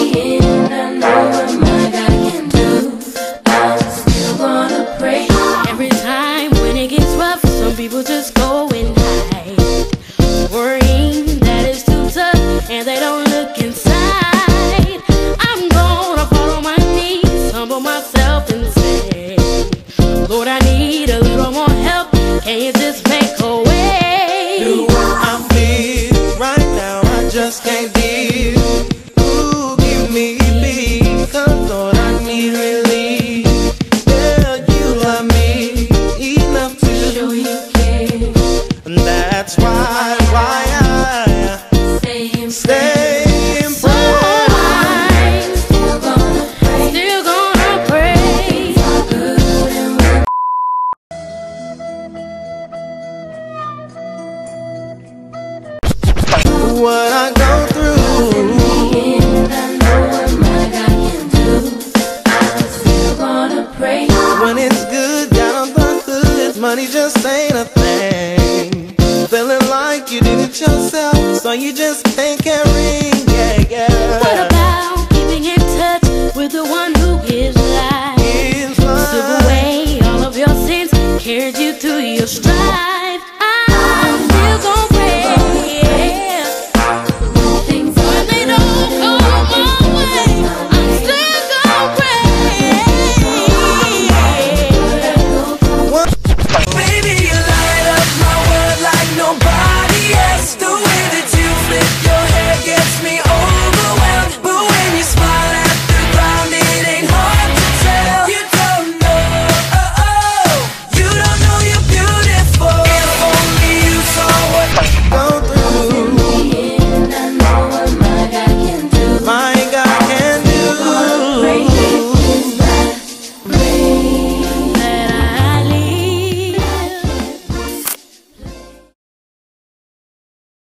and I know what my God can do. I'm still gonna pray. Every time when it gets rough, some people just go and hide, worrying that it's too tough and they don't look inside. I'm gonna fall on my knees, humble myself and say, Lord, I need a little more help. Can you just make a way? Do what I feel right now, I just can't deal. Ooh, give me peace, 'cause Lord, I need relief.